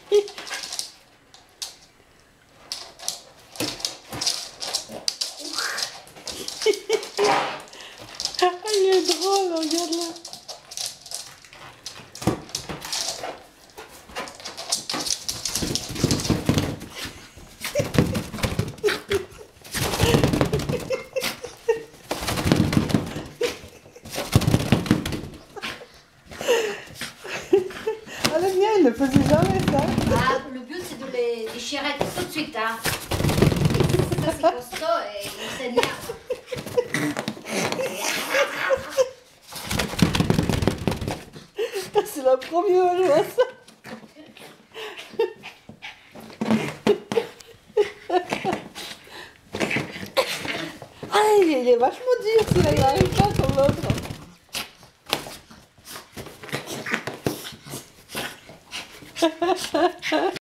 Il est drôle, regarde-là. Ah, le mien, il ne faisait jamais ça. Ah, le but, c'est de les déchirer tout de suite. Hein. Ça, c'est costaud et il s'énerve. C'est la première fois que je vois ça. Ah, il est vachement dur celui-là, il n'arrive pas comme l'autre.